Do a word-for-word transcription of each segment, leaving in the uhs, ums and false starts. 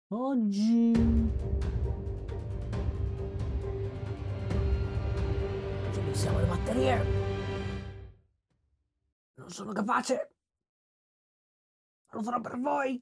Oggi Oggi missiamo le batterie. Non sono capace. Lo farò per voi.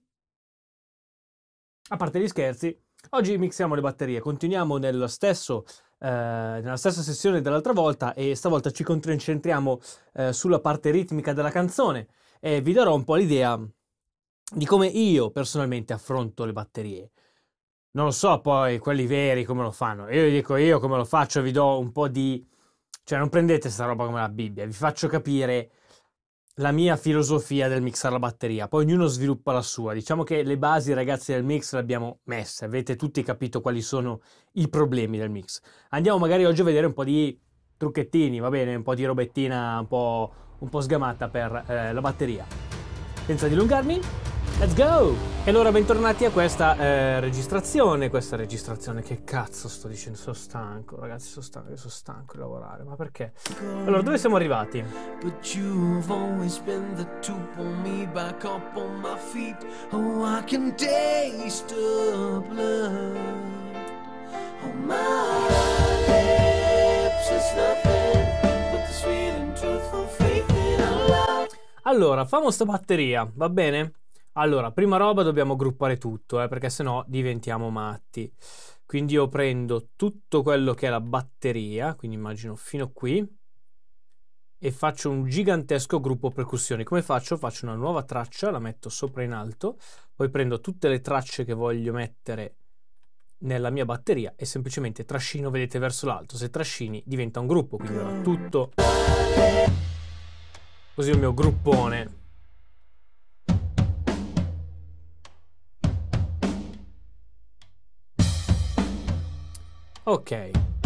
A parte gli scherzi, oggi mixiamo le batterie. Continuiamo nello stesso, eh, nella stessa sessione dell'altra volta e stavolta ci concentriamo eh, sulla parte ritmica della canzone e vi darò un po' l'idea di come io personalmente affronto le batterie. Non lo so poi quelli veri come lo fanno. Io vi dico io come lo faccio e vi do un po' di... Cioè non prendete sta roba come la Bibbia, vi faccio capire la mia filosofia del mixare la batteria. Poi ognuno sviluppa la sua. Diciamo che le basi, ragazzi, del mix le abbiamo messe. Avete tutti capito quali sono i problemi del mix. Andiamo magari oggi a vedere un po' di trucchettini, va bene? Un po' di robettina un po', un po' sgamata per eh, la batteria. Senza dilungarmi, let's go! E allora bentornati a questa eh, registrazione. Questa registrazione, che cazzo sto dicendo? Sono stanco, ragazzi, sono stanco, io sono stanco di lavorare. Ma perché? Allora, dove siamo arrivati? But you've always been the to pull me back up on my feet. Oh, I can taste the blood on my lips. It's nothing but the sweet and truthful faith in our love. Allora, famo sta batteria, va bene? Allora, prima roba dobbiamo gruppare tutto, eh, perché sennò diventiamo matti. Quindi io prendo tutto quello che è la batteria, quindi immagino fino qui, e faccio un gigantesco gruppo percussioni. Come faccio? Faccio una nuova traccia, la metto sopra in alto, poi prendo tutte le tracce che voglio mettere nella mia batteria e semplicemente trascino, vedete, verso l'alto. Se trascini diventa un gruppo, quindi ora tutto così il mio gruppone. Ok.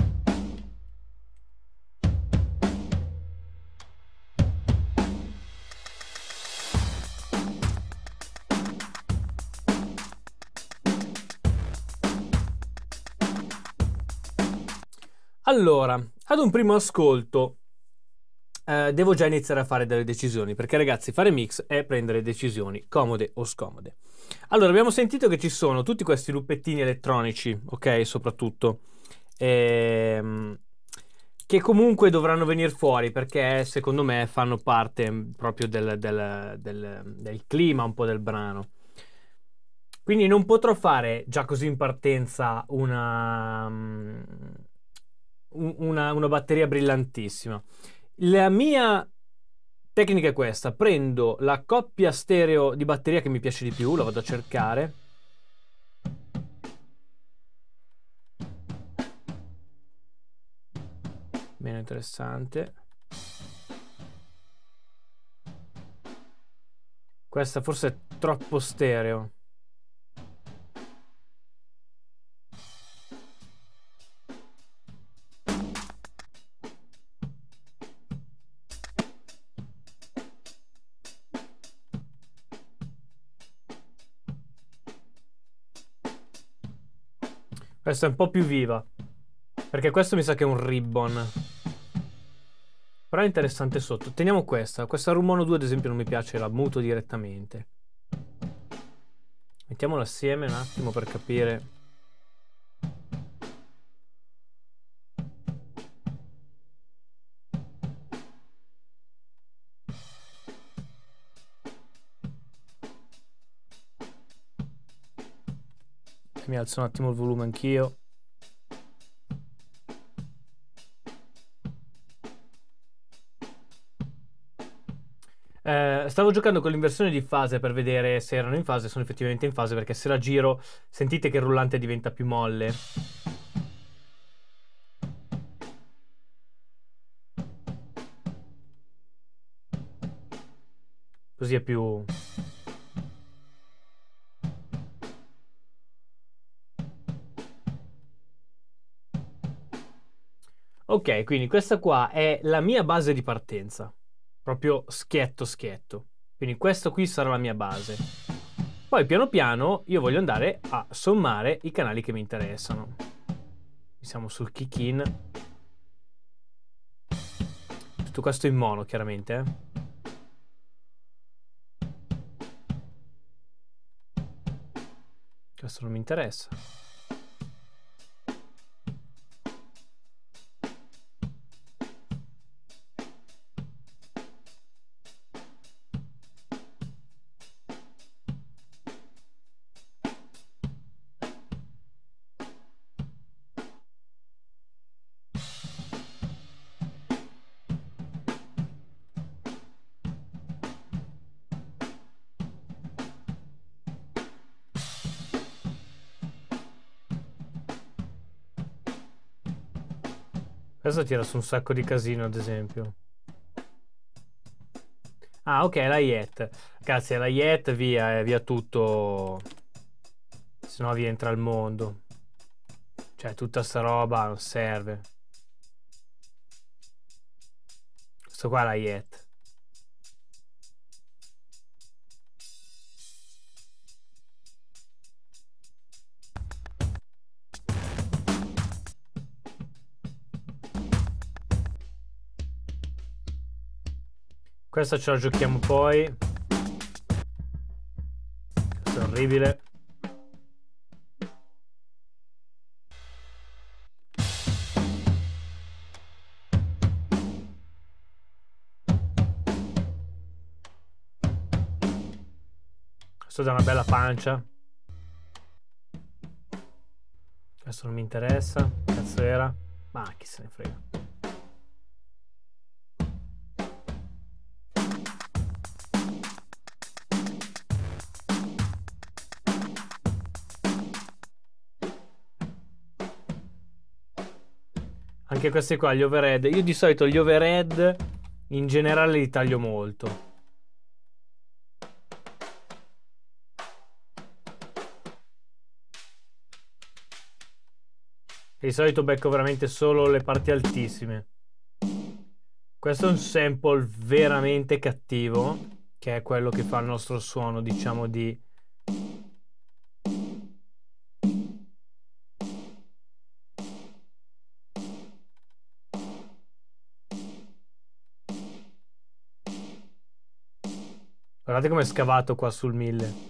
Allora, ad un primo ascolto eh, devo già iniziare a fare delle decisioni, perché ragazzi, fare mix è prendere decisioni, comode o scomode. Allora, abbiamo sentito che ci sono tutti questi luppettini elettronici, ok, soprattutto, ehm, che comunque dovranno venire fuori, perché secondo me fanno parte proprio del, del, del, del clima un po' del brano. Quindi non potrò fare già così in partenza una, una, una batteria brillantissima. La mia tecnica è questa: prendo la coppia stereo di batteria che mi piace di più, la vado a cercare. Meno interessante. Questa forse è troppo stereo. Questa è un po' più viva, perché questo mi sa che è un ribbon. Però è interessante sotto. Teniamo questa. Questa Room Mono due ad esempio non mi piace, la muto direttamente. Mettiamola assieme un attimo per capire. Mi alzo un attimo il volume anch'io. Eh, stavo giocando con l'inversione di fase per vedere se erano in fase. Sono effettivamente in fase, perché se la giro sentite che il rullante diventa più molle. Così è più... Ok, quindi questa qua è la mia base di partenza. Proprio schietto schietto. Quindi questo qui sarà la mia base. Poi piano piano io voglio andare a sommare i canali che mi interessano. Siamo sul kick in. Tutto questo in mono, chiaramente, eh. Questo non mi interessa. Questo tira su un sacco di casino, ad esempio. Ah, ok, la Yet. Grazie alla Yet, via, eh, via tutto. Se no vi entra il mondo. Cioè, tutta sta roba non serve. Questo qua è la Yet. Questa ce la giochiamo poi. Questo è orribile. Questo dà una bella pancia. Questo non mi interessa. Cazzo era? Ma chi se ne frega. Anche questi qua, gli overhead. Io di solito gli overhead in generale li taglio molto. Di solito becco veramente solo le parti altissime. Questo è un sample veramente cattivo, che è quello che fa il nostro suono, diciamo, di... Guardate come è scavato qua sul mille.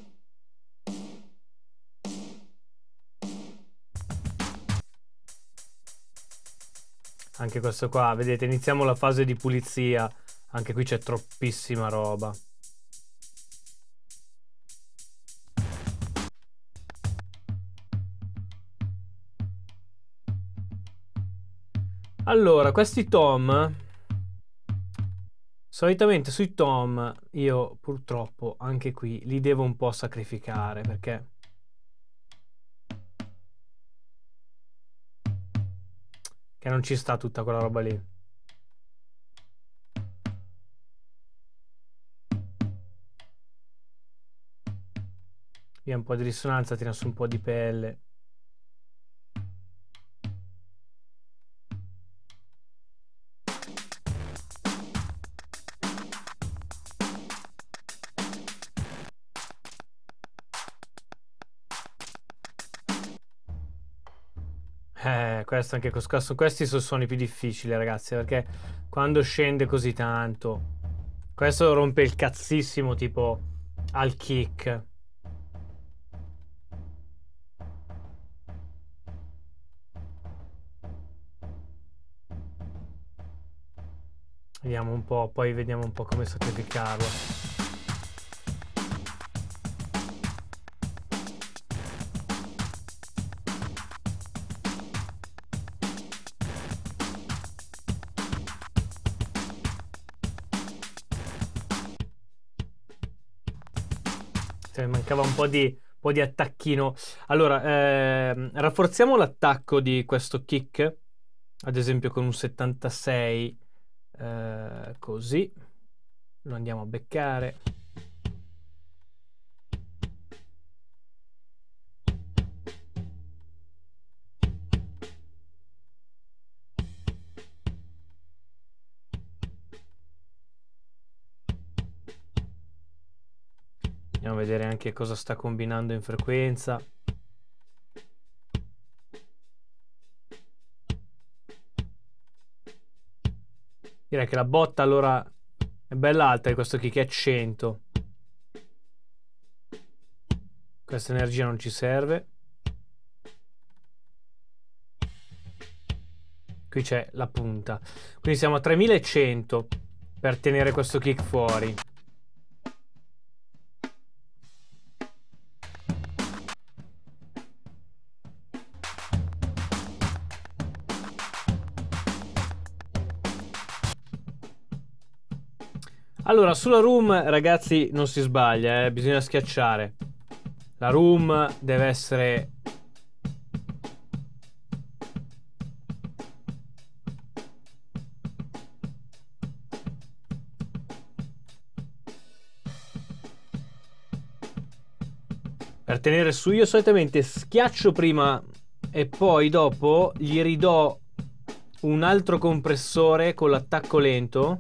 Anche questo qua, vedete, iniziamo la fase di pulizia. Anche qui c'è troppissima roba. Allora, questi tom, solitamente sui tom io purtroppo anche qui li devo un po' sacrificare perché che non ci sta tutta quella roba lì. Via un po' di risonanza, tira su un po' di pelle. Eh, questo anche questo, questi sono suoni più difficili, ragazzi, perché quando scende così tanto, questo rompe il cazzissimo tipo al kick. Vediamo un po', poi vediamo un po' come sacrificarlo. Mancava un po' di, un po' di attacchino. Allora, ehm, rafforziamo l'attacco di questo kick, ad esempio con un settantasei, eh, così. Lo andiamo a beccare. Andiamo a vedere anche cosa sta combinando in frequenza. Direi che la botta allora è bella alta di questo kick, è cento. Questa energia non ci serve. Qui c'è la punta. Quindi siamo a tremilacento per tenere questo kick fuori. Allora, sulla room, ragazzi, non si sbaglia, eh? Bisogna schiacciare. La room deve essere... Per tenere su, io solitamente schiaccio prima e poi dopo gli ridò un altro compressore con l'attacco lento.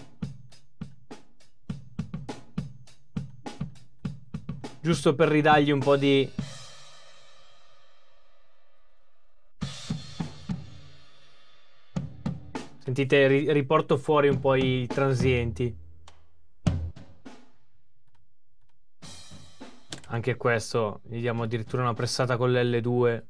Giusto per ridargli un po' di... Sentite, ri riporto fuori un po' i transienti. Anche questo, gli diamo addirittura una pressata con l'L due.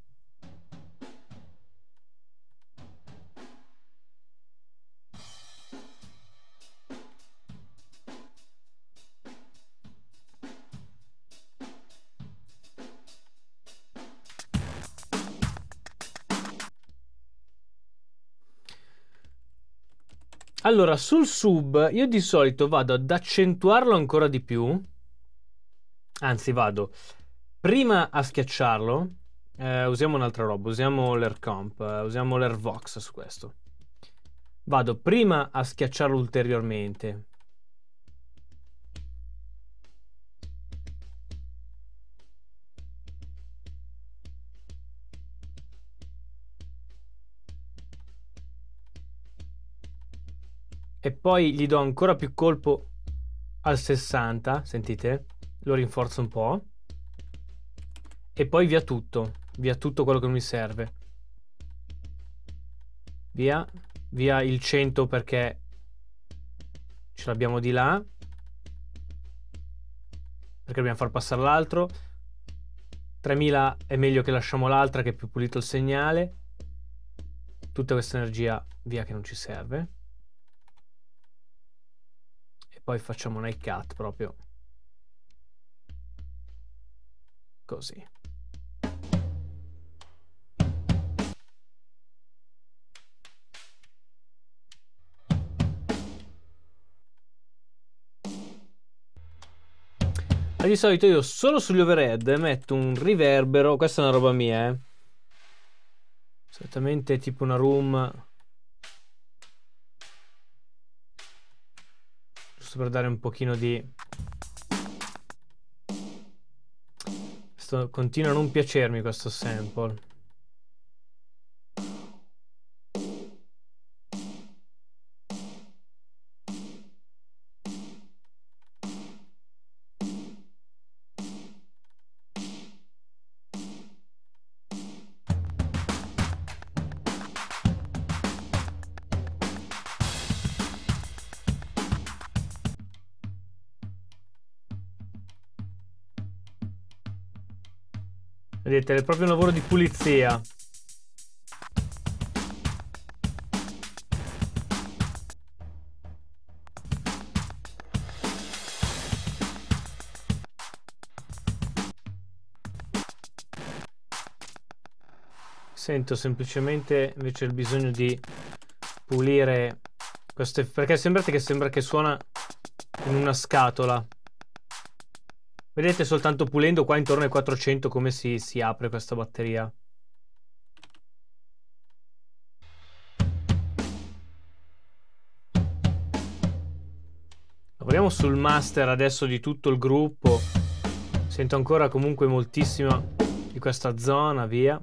Allora, sul sub io di solito vado ad accentuarlo ancora di più. Anzi, vado prima a schiacciarlo. Eh, usiamo un'altra roba, usiamo l'Air Comp, eh, usiamo l'Air Vox su questo. Vado prima a schiacciarlo ulteriormente. E poi gli do ancora più colpo al sessanta, sentite? Lo rinforzo un po'. E poi via tutto, via tutto quello che non mi serve. Via, via il cento perché ce l'abbiamo di là. Perché dobbiamo far passare l'altro. tremila è meglio che lasciamo l'altra, che è più pulito il segnale. Tutta questa energia via che non ci serve. E poi facciamo un high cut proprio così. Ma di solito io solo sugli overhead metto un riverbero. Questa è una roba mia, eh. Solitamente tipo una room, giusto per dare un pochino di... Sto... Continua a non piacermi questo sample. Vedete, è proprio un lavoro di pulizia. Sento semplicemente invece il bisogno di pulire questo, perché sembrate che sembra che suona in una scatola. Vedete soltanto pulendo qua intorno ai quattrocento come si, si apre questa batteria. Lavoriamo sul master adesso di tutto il gruppo. Sento ancora comunque moltissima di questa zona, via.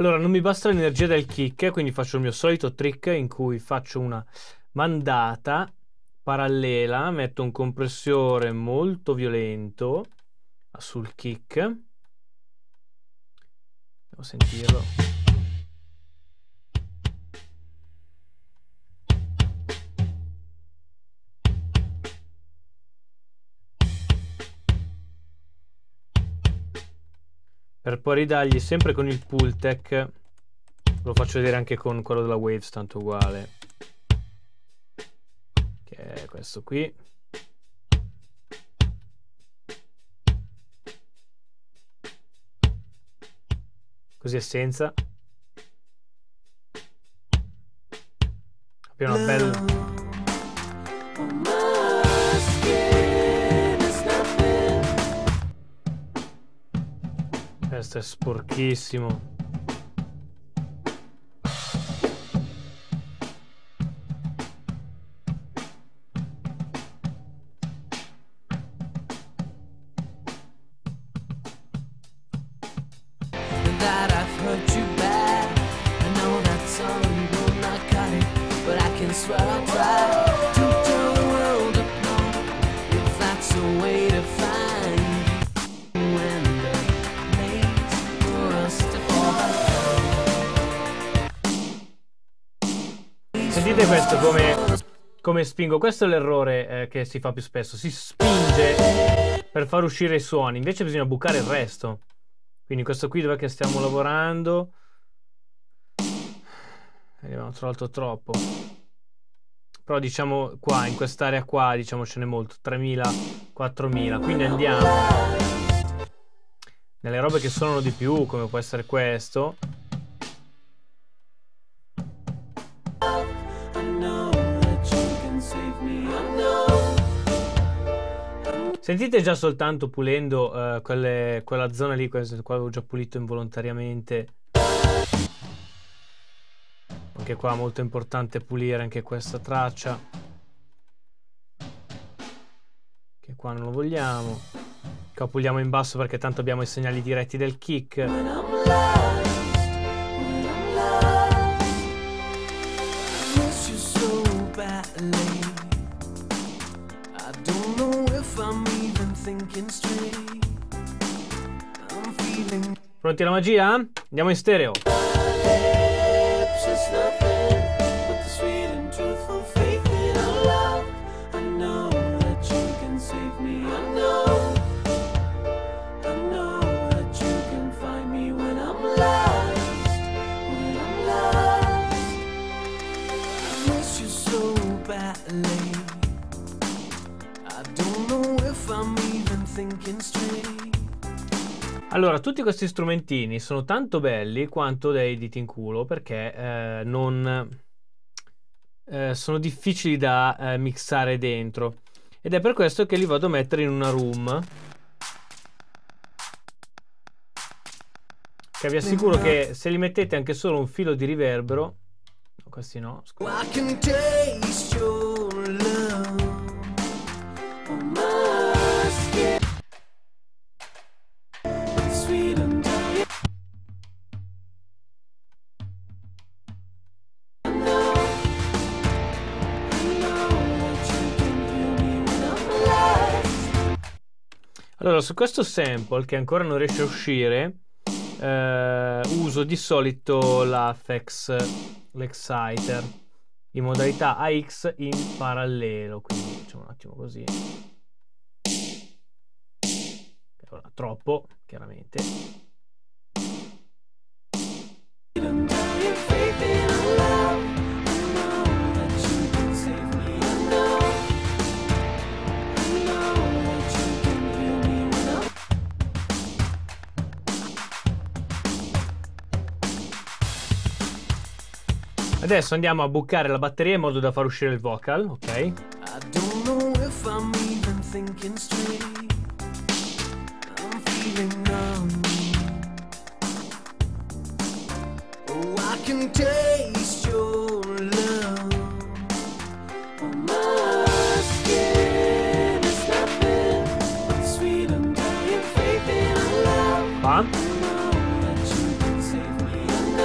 Allora, non mi basta l'energia del kick, quindi faccio il mio solito trick in cui faccio una mandata parallela, metto un compressore molto violento sul kick. Devo sentirlo. Per poi ridargli sempre con il Pultec, lo faccio vedere anche con quello della Waves, tanto uguale, che è questo qui. Così è senza. Abbiamo una bella... Questo è sporchissimo. Sentite questo come, come spingo. Questo è l'errore eh, che si fa più spesso. Si spinge per far uscire i suoni, invece bisogna bucare il resto. Quindi questo qui dov'è che stiamo lavorando? E abbiamo trovato troppo. Però diciamo qua, in quest'area qua, diciamo ce n'è molto. tremila, quattromila. Quindi andiamo nelle robe che suonano di più, come può essere questo. Sentite già soltanto pulendo uh, quelle, quella zona lì, qua avevo già pulito involontariamente. Anche qua molto importante pulire anche questa traccia. Che qua non lo vogliamo. Qua puliamo in basso perché tanto abbiamo i segnali diretti del kick. Pronti alla magia? Andiamo in stereo. Allora, tutti questi strumentini sono tanto belli quanto dei diti in culo, perché eh, non eh, sono difficili da eh, mixare dentro, ed è per questo che li vado a mettere in una room, che vi assicuro che se li mettete anche solo un filo di riverbero, no, questi no, allora, su questo sample che ancora non riesce a uscire, eh, uso di solito la F X, l'Exciter, in modalità A X in parallelo, quindi facciamo un attimo così. Allora, troppo, chiaramente. Adesso andiamo a bucare la batteria in modo da far uscire il vocal, ok? Qua.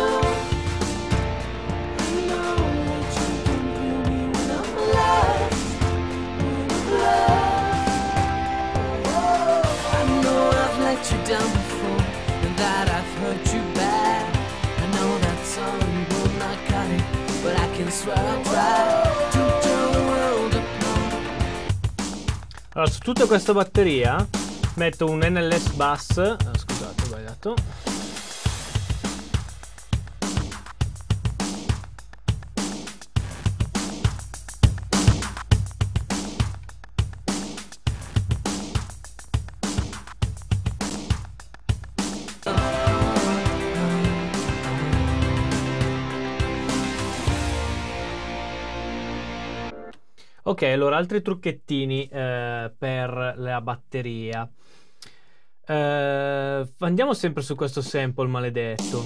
swear I'll try to turn the world apart. Allora, su tutta questa batteria metto un N L S bus. Ah, scusate, ho sbagliato. Ok, allora altri trucchettini eh, per la batteria. Eh, andiamo sempre su questo sample maledetto.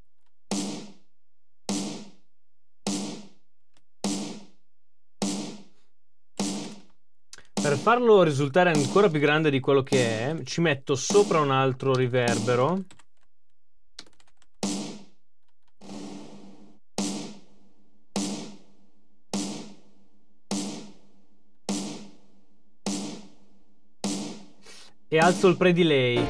Per farlo risultare ancora più grande di quello che è, ci metto sopra un altro riverbero. E alzo il pre-delay.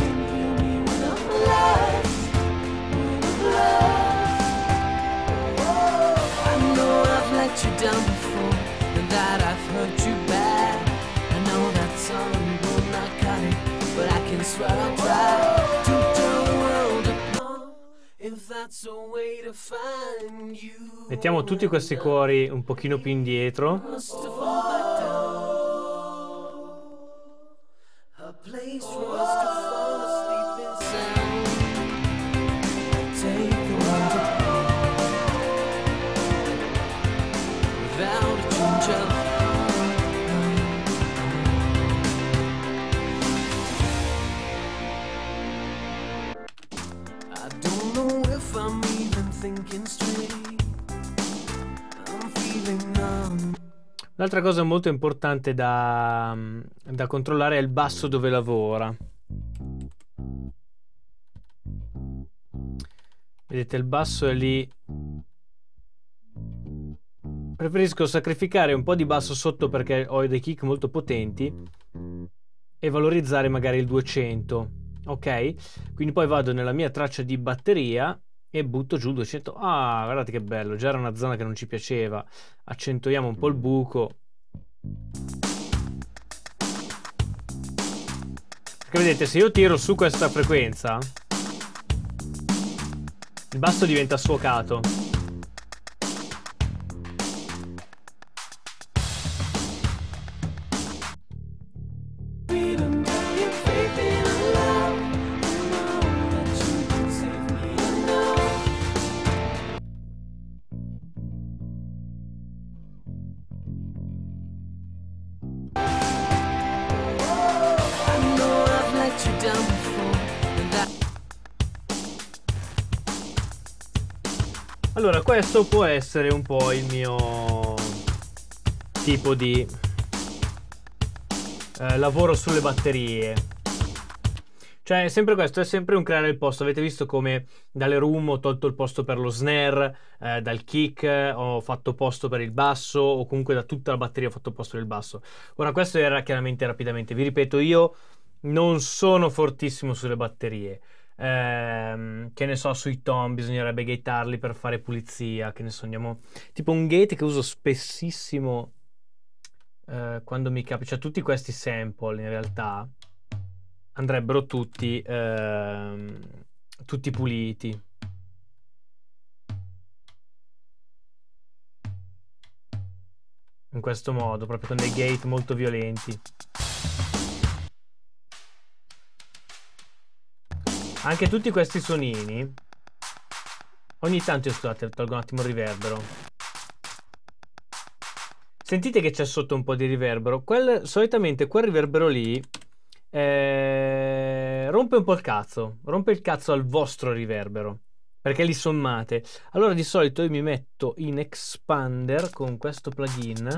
Mettiamo tutti questi cuori un pochino più indietro. Place for us to fall asleep in sound. Take the world apart without a change of I don't know if I'm even thinking straight. I'm feeling numb. Un'altra cosa molto importante da, da controllare è il basso dove lavora. Vedete, il basso è lì. Preferisco sacrificare un po' di basso sotto perché ho dei kick molto potenti e valorizzare magari il duecento. Ok? Quindi poi vado nella mia traccia di batteria e butto giù il duecento. Ah, guardate che bello, già era una zona che non ci piaceva. Accentuiamo un po' il buco. Perché vedete, se io tiro su questa frequenza, il basso diventa sfocato. Allora, questo può essere un po' il mio tipo di eh, lavoro sulle batterie. Cioè, è sempre questo, è sempre un creare il posto. Avete visto come dalle room ho tolto il posto per lo snare, eh, dal kick ho fatto posto per il basso, o comunque da tutta la batteria ho fatto posto per il basso. Ora, questo era chiaramente rapidamente. Vi ripeto, io non sono fortissimo sulle batterie. Eh, che ne so, sui tom bisognerebbe gatearli per fare pulizia. Che ne so, andiamo tipo un gate che uso spessissimo eh, quando mi capita. Cioè, tutti questi sample in realtà andrebbero tutti eh, tutti puliti. In questo modo, proprio con dei gate molto violenti. Anche tutti questi suonini. Ogni tanto, io, scusate, tolgo un attimo il riverbero. Sentite che c'è sotto un po' di riverbero. Quel, solitamente quel riverbero lì eh, rompe un po' il cazzo. Rompe il cazzo al vostro riverbero, perché li sommate. Allora di solito io mi metto in expander con questo plugin,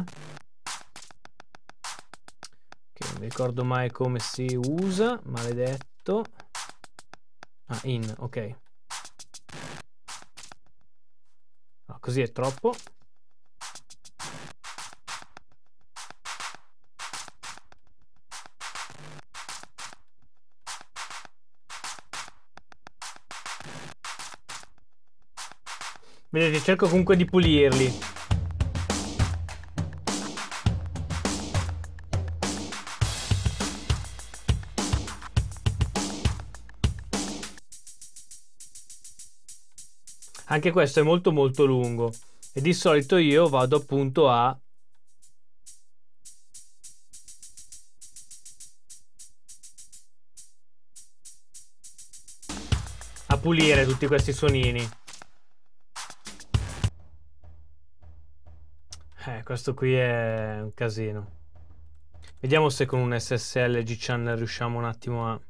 che non mi ricordo mai come si usa, maledetto. Ah, in, ok. No, così è troppo. Vedete, cerco comunque di pulirli. Anche questo è molto molto lungo e di solito io vado appunto a a pulire tutti questi suonini. Eh, questo qui è un casino. Vediamo se con un S S L G Channel riusciamo un attimo a...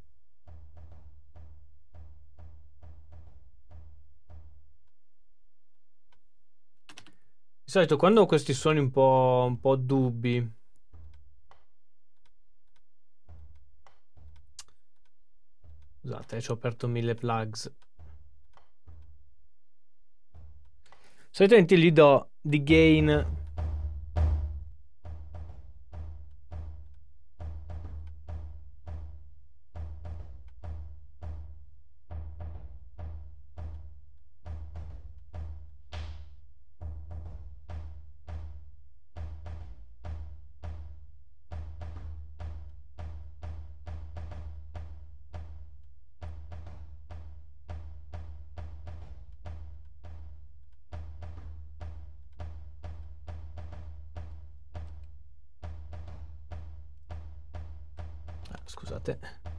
Di solito quando ho questi suoni un po', un po' dubbi, scusate, ci ho aperto mille plugs. Solitamente gli do di gain scusate.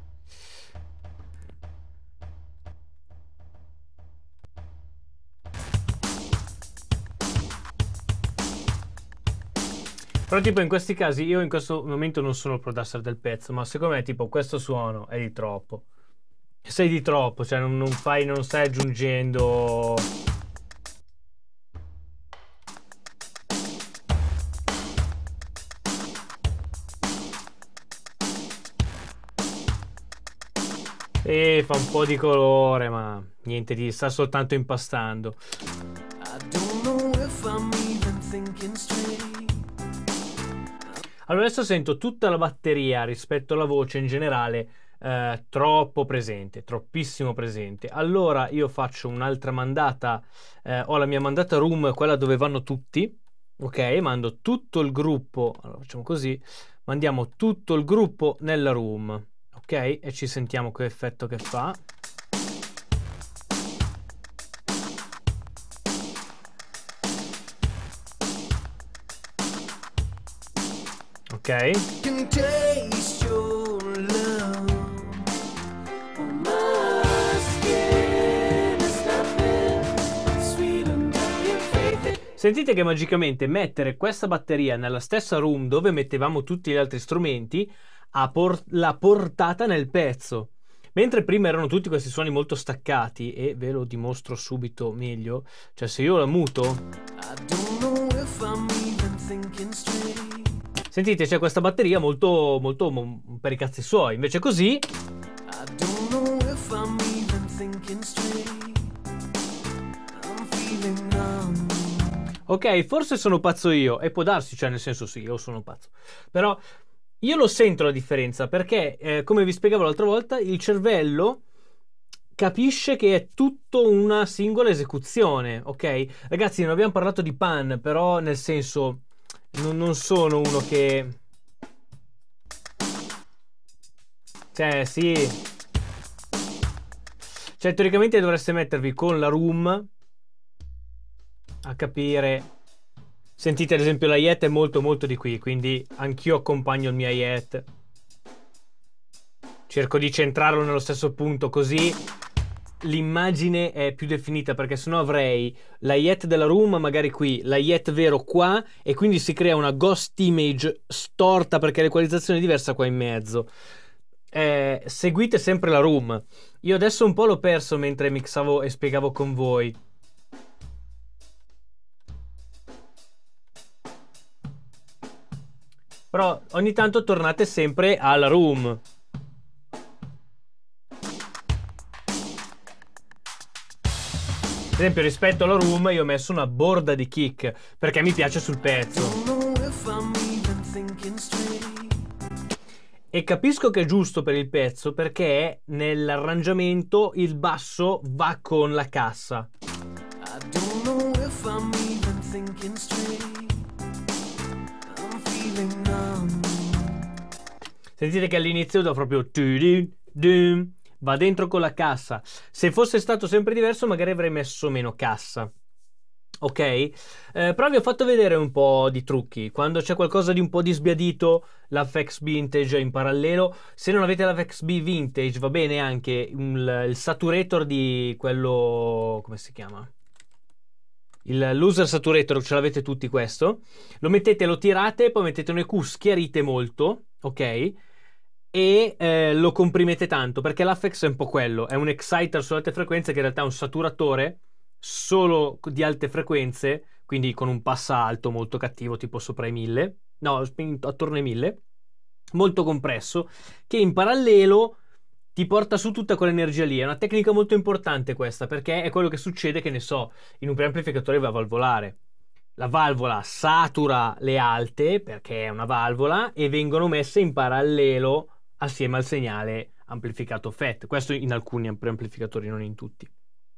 Però tipo in questi casi io in questo momento non sono il producer del pezzo, ma secondo me tipo questo suono è di troppo. Sei di troppo, cioè non, non fai, non stai aggiungendo... E fa un po' di colore, ma niente di... sta soltanto impastando. Allora adesso sento tutta la batteria rispetto alla voce in generale eh, troppo presente, troppissimo presente. Allora io faccio un'altra mandata, eh, ho la mia mandata room, quella dove vanno tutti, ok? Mando tutto il gruppo, allora facciamo così, mandiamo tutto il gruppo nella room. Ok, e ci sentiamo che effetto che fa. Ok. Sentite che magicamente mettere questa batteria nella stessa room dove mettevamo tutti gli altri strumenti ha por- la portata nel pezzo. Mentre prima erano tutti questi suoni molto staccati, e ve lo dimostro subito meglio, cioè se io la muto, sentite c'è questa batteria molto, molto mo- per i cazzi suoi, invece così ok, forse sono pazzo io, e può darsi, cioè nel senso sì, io sono pazzo, però io lo sento la differenza perché, eh, come vi spiegavo l'altra volta, il cervello capisce che è tutto una singola esecuzione, ok? Ragazzi, non abbiamo parlato di pan, però nel senso, non, non sono uno che... Cioè, sì... Cioè, teoricamente dovreste mettervi con la room a capire... Sentite ad esempio la hi-hat è molto molto di qui, quindi anch'io accompagno il mio hi-hat. Cerco di centrarlo nello stesso punto, così l'immagine è più definita, perché sennò avrei la hi-hat della room magari qui, la hi-hat vero qua, e quindi si crea una ghost image storta perché l'equalizzazione è diversa qua in mezzo. Eh, seguite sempre la room. Io adesso un po' l'ho perso mentre mixavo e spiegavo con voi. Però ogni tanto tornate sempre alla room. Ad esempio rispetto alla room io ho messo una borda di kick perché mi piace sul pezzo. E capisco che è giusto per il pezzo perché nell'arrangiamento il basso va con la cassa. Sentite che all'inizio do proprio... va dentro con la cassa. Se fosse stato sempre diverso magari avrei messo meno cassa. Ok? Eh, però vi ho fatto vedere un po' di trucchi. Quando c'è qualcosa di un po' di sbiadito, la F X B Vintage in parallelo. Se non avete la F X B Vintage va bene anche il, il saturator di quello... come si chiama? Il loser saturator, ce l'avete tutti questo. Lo mettete, lo tirate, poi mettete un E Q, schiarite molto, ok? E eh, lo comprimete tanto, perché l'A F X è un po' quello. È un exciter su alte frequenze che in realtà è un saturatore solo di alte frequenze, quindi con un passa alto molto cattivo, tipo sopra i mille, no, attorno ai mille, molto compresso, che in parallelo ti porta su tutta quell'energia lì. È una tecnica molto importante questa, perché è quello che succede, che ne so, in un preamplificatore valvolare. La valvola satura le alte, perché è una valvola, e vengono messe in parallelo assieme al segnale amplificato F E T. Questo in alcuni preamplificatori, non in tutti.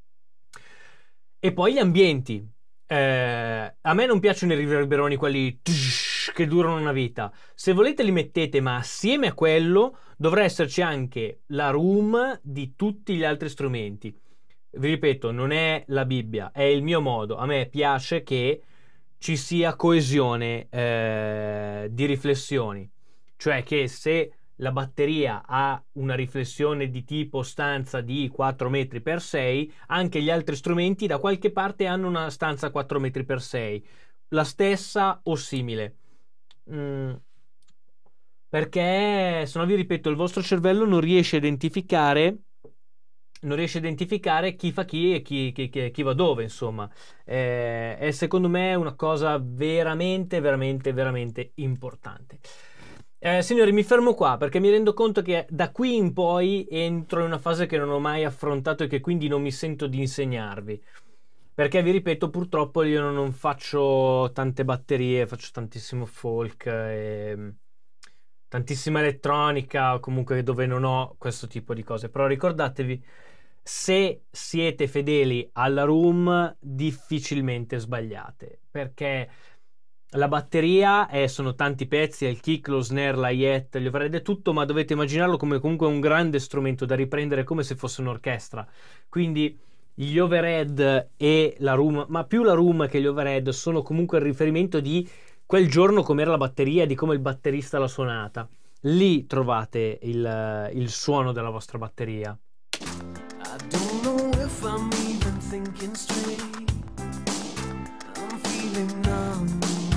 E poi gli ambienti. Eh, a me non piacciono i riverberoni, quelli tsh, che durano una vita. Se volete li mettete, ma assieme a quello dovrà esserci anche la room di tutti gli altri strumenti. Vi ripeto, non è la Bibbia, è il mio modo. A me piace che ci sia coesione eh, di riflessioni. Cioè che se la batteria ha una riflessione di tipo stanza di quattro metri per sei, anche gli altri strumenti da qualche parte hanno una stanza quattro metri per sei, la stessa o simile. Mm. Perché, se no vi ripeto, il vostro cervello non riesce a identificare non riesce a identificare chi fa chi e chi, chi, chi, chi va dove, insomma. Eh, è secondo me una cosa veramente, veramente, veramente importante. Eh, signori, mi fermo qua perché mi rendo conto che da qui in poi entro in una fase che non ho mai affrontato e che quindi non mi sento di insegnarvi. Perché vi ripeto, purtroppo io non faccio tante batterie, faccio tantissimo folk e tantissima elettronica, comunque dove non ho questo tipo di cose. Però ricordatevi, se siete fedeli alla room, difficilmente sbagliate, perché la batteria è, sono tanti pezzi, è il kick, lo snare, la hi-hat, gli overhead, è tutto, ma dovete immaginarlo come comunque un grande strumento da riprendere come se fosse un'orchestra. Quindi gli overhead e la room, ma più la room che gli overhead, sono comunque il riferimento di quel giorno com'era la batteria, di come il batterista l'ha suonata. Lì trovate il, il suono della vostra batteria. I don't know if I'm even thinking straight. I'm feeling numb.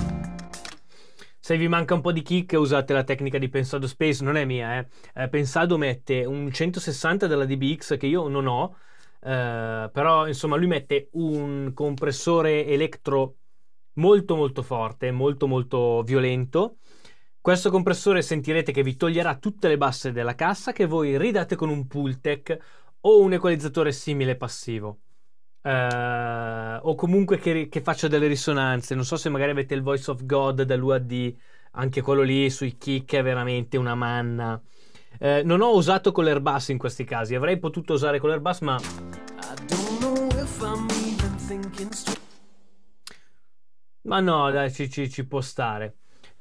Se vi manca un po' di kick, usate la tecnica di Pensado Space, non è mia, eh. eh Pensado mette un centosessanta della D B X che io non ho, eh, però insomma lui mette un compressore elettro molto molto forte, molto molto violento. Questo compressore sentirete che vi toglierà tutte le basse della cassa, che voi ridate con un Pultec o un equalizzatore simile passivo, uh, o comunque che, che faccia delle risonanze. Non so se magari avete il Voice of God dall'U A D, anche quello lì sui kick è veramente una manna. Uh, non ho usato con l'Airbus in questi casi, avrei potuto usare con l'Airbus, ma ma no, dai, ci, ci, ci può stare.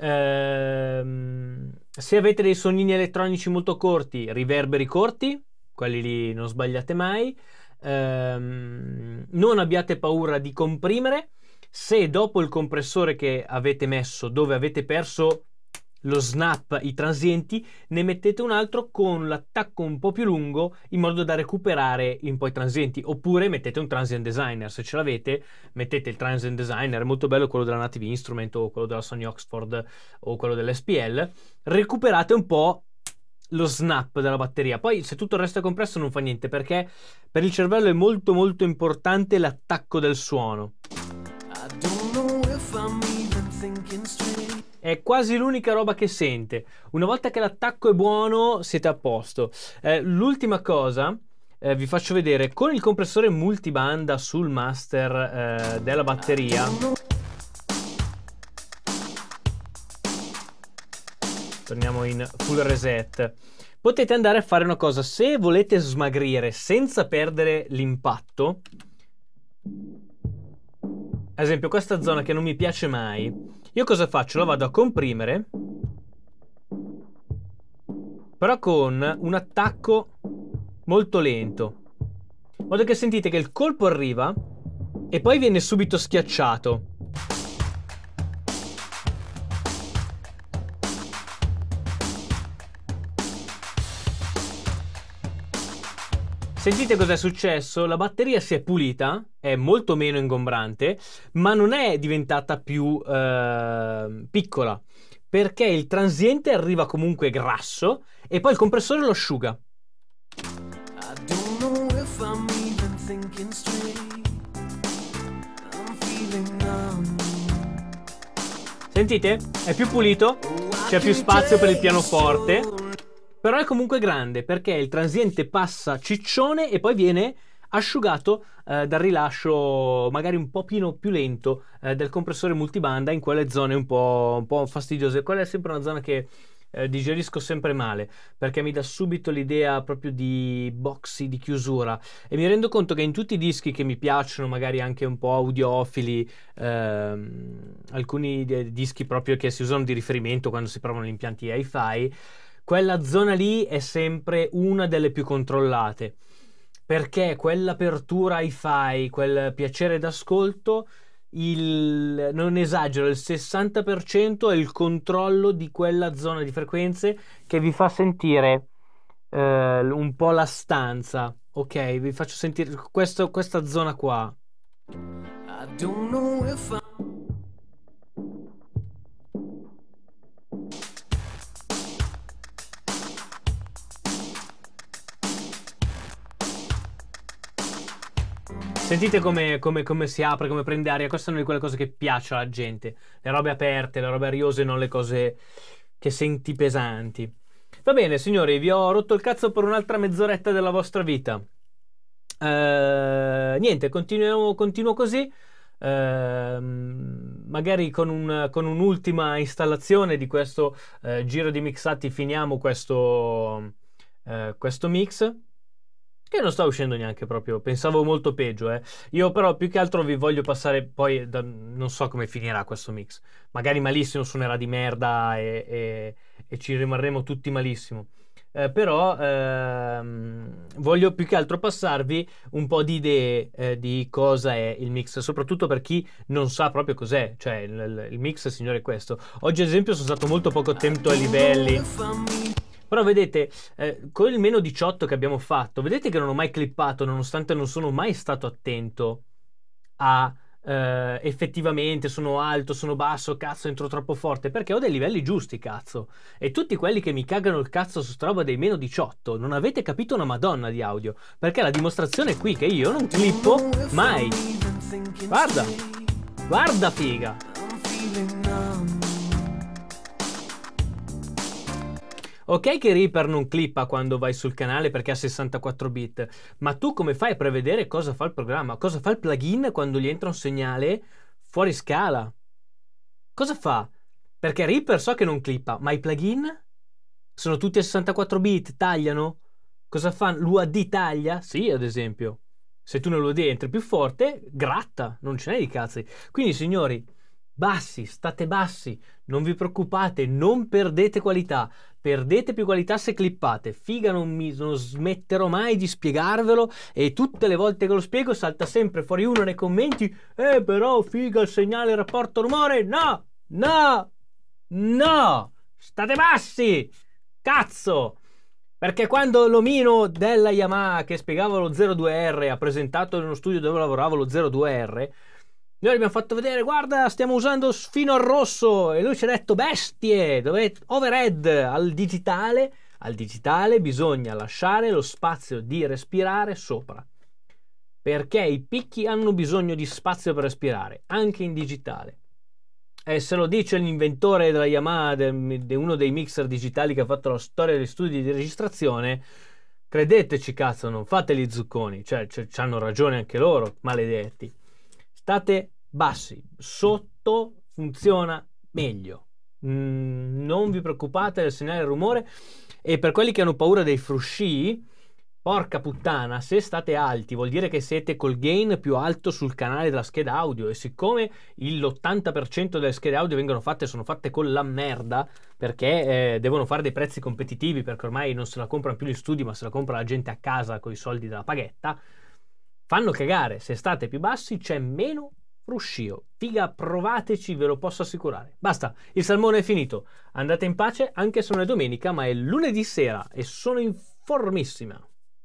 Ehm, se avete dei suonini elettronici molto corti, riverberi corti, quelli lì non sbagliate mai. Ehm, non abbiate paura di comprimere. Se dopo il compressore che avete messo, dove avete perso lo snap, i transienti, ne mettete un altro con l'attacco un po' più lungo, in modo da recuperare un po' i transienti. Oppure mettete un transient designer, se ce l'avete mettete il transient designer, è molto bello quello della Native Instrument o quello della Sony Oxford o quello dell'S P L. Recuperate un po' lo snap della batteria. Poi se tutto il resto è compresso non fa niente, perché per il cervello è molto molto importante l'attacco del suono. È quasi l'unica roba che sente. Una volta che l'attacco è buono, siete a posto. Eh, l'ultima cosa, eh, vi faccio vedere con il compressore multibanda sul master eh, della batteria. Torniamo in full reset. Potete andare a fare una cosa: se volete smagrire senza perdere l'impatto, ad esempio questa zona che non mi piace mai, io cosa faccio? La vado a comprimere, però con un attacco molto lento, in modo che sentite che il colpo arriva e poi viene subito schiacciato. Sentite cos'è successo? La batteria si è pulita, è molto meno ingombrante, ma non è diventata più eh, piccola, perché il transiente arriva comunque grasso e poi il compressore lo asciuga. I don't know if I'm even thinking straight. I'm feeling numb. Sentite? È più pulito, c'è più spazio per il pianoforte, però è comunque grande perché il transiente passa ciccione e poi viene asciugato eh, dal rilascio magari un po' più, più lento eh, del compressore multibanda in quelle zone un po', un po' fastidiose. Quella è sempre una zona che eh, digerisco sempre male perché mi dà subito l'idea proprio di boxy, di chiusura, e mi rendo conto che in tutti i dischi che mi piacciono, magari anche un po' audiofili, ehm, alcuni dischi proprio che si usano di riferimento quando si provano gli impianti hi-fi, quella zona lì è sempre una delle più controllate, perché quell'apertura hi-fi, quel piacere d'ascolto, il, non esagero, il sessanta per cento è il controllo di quella zona di frequenze che vi fa sentire eh, un po' la stanza, ok? Vi faccio sentire questo, questa zona qua. I don't know if I Sentite come, come, come si apre, come prende aria. Queste sono di quelle cose che piace alla gente. Le robe aperte, le robe ariose, non le cose che senti pesanti. Va bene, signori, vi ho rotto il cazzo per un'altra mezz'oretta della vostra vita. Eh, niente, continuo, continuo così. Eh, magari con, un, con un'ultima installazione di questo eh, giro di mixati finiamo questo, eh, questo mix. Che non sta uscendo neanche proprio, pensavo molto peggio, eh. Io però più che altro vi voglio passare poi, da, non so come finirà questo mix. Magari malissimo, suonerà di merda e, e, e ci rimarremo tutti malissimo. Eh, però ehm, voglio più che altro passarvi un po' di idee eh, di cosa è il mix, soprattutto per chi non sa proprio cos'è. Cioè il, il mix, signore, è questo. Oggi ad esempio sono stato molto poco attento ai livelli. Però vedete, eh, con il meno diciotto che abbiamo fatto, vedete che non ho mai clippato, nonostante non sono mai stato attento a eh, effettivamente sono alto, sono basso, cazzo, entro troppo forte, perché ho dei livelli giusti, cazzo. E tutti quelli che mi cagano il cazzo su sta roba dei meno diciotto, non avete capito una madonna di audio, perché la dimostrazione è qui che io non clippo mai. Guarda, guarda figa. Ok che Reaper non clippa quando vai sul canale perché ha sessantaquattro bit, ma tu come fai a prevedere cosa fa il programma? Cosa fa il plugin quando gli entra un segnale fuori scala? Cosa fa? Perché Reaper so che non clippa, ma i plugin? Sono tutti a sessantaquattro bit, tagliano? Cosa fa? L'U A D taglia? Sì, ad esempio. Se tu nell'U A D entri più forte, gratta, non ce n'è di cazzi. Quindi, signori, bassi, state bassi, non vi preoccupate, non perdete qualità. Perdete più qualità se clippate. Figa, non, mi, non smetterò mai di spiegarvelo, e tutte le volte che lo spiego salta sempre fuori uno nei commenti: eh però figa il segnale rapporto rumore. No, no, no, state bassi, cazzo. Perché quando l'omino della Yamaha che spiegava lo zero due R ha presentato in uno studio dove lavoravo lo zero due R, noi abbiamo fatto vedere: guarda, stiamo usando fino al rosso, e lui ci ha detto: bestie, dovete overhead. Al digitale, al digitale bisogna lasciare lo spazio di respirare sopra, perché i picchi hanno bisogno di spazio per respirare, anche in digitale. E se lo dice l'inventore della Yamaha, di uno dei mixer digitali che ha fatto la storia degli studi di registrazione, credeteci, cazzo, non fate gli zucconi, cioè, cioè hanno ragione anche loro, maledetti. State bassi, sotto funziona meglio. Mm, non vi preoccupate del segnale rumore. E per quelli che hanno paura dei frusci, Porca puttana, se state alti vuol dire che siete col gain più alto sul canale della scheda audio, e siccome l'ottanta per cento delle schede audio vengono fatte, sono fatte con la merda, perché eh, devono fare dei prezzi competitivi, perché ormai non se la comprano più gli studi, ma se la compra la gente a casa con i soldi della paghetta, fanno cagare. Se state più bassi c'è meno fruscio. Figa, provateci, ve lo posso assicurare. Basta, il salmone è finito. Andate in pace, anche se non è domenica, ma è lunedì sera e sono in formissima.